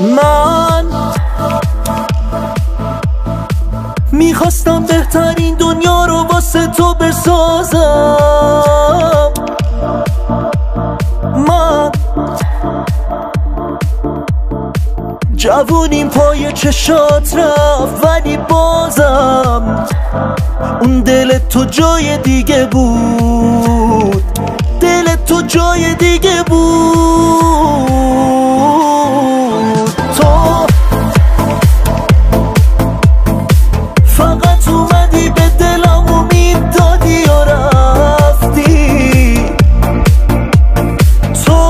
من میخواستم بهترین دنیا رو واسه تو بسازم. من جوونیم پای چشات رفت، ولی بازم اون دل تو جای دیگه بود، دل تو جای دیگه بود. تو فقط اومدی به دلم امید دادی و رفتی. تو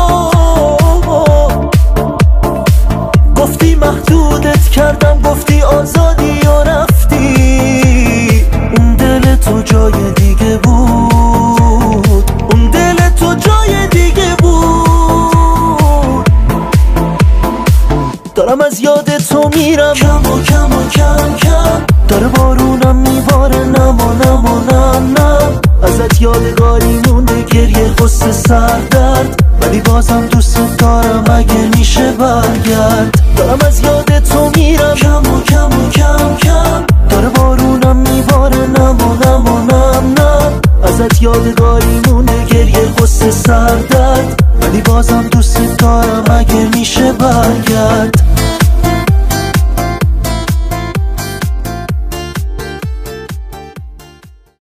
گفتی محدودت کردم، گفتی آزادی و رفتی. اون دل تو جای دیگه بود، اون دل تو جای دیگه بود. دارم از یاد تو میرم کم و کم و کم کم، داره بارونم میباره نم و نم و نم نم. ازت یادگاری مونده گریه غصه سردرد، ولی بازم دوست دارم اگه میشه برگرد. دارم از یاد تو میرم کم و کم و کم کم، داره بارونم میباره نم و نم و نم نم. ازت یادگاری